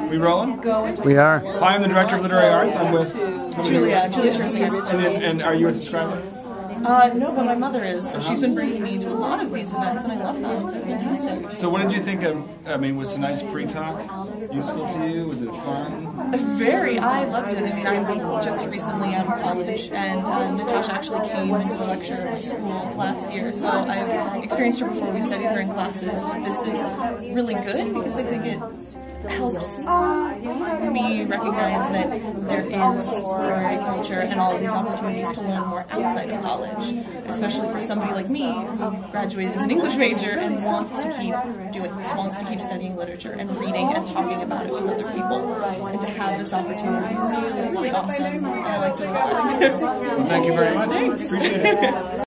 We rolling? We are. Hi, I'm the Director of Literary Arts. I'm with Julia Scherzinger. And are you a subscriber? No, but my mother is, so she's been bringing me to a lot of these events, and I love them. They're fantastic. So what did you think of, was tonight's pre-talk useful to you? Was it fun? Very. I loved it. I mean, I'm just recently out of college, and Natasha actually came and did a lecture at my school last year, so I've experienced her before. We studied her in classes, but this is really good because I think it helps me recognize that there is literary culture and all of these opportunities to learn more outside of college, especially for somebody like me who graduated as an English major and wants to keep doing this, wants to keep studying literature and reading and talking about it with other people, and to have this opportunity is really awesome, and I liked it a lot. Well, thank you very much. Thanks. Appreciate it.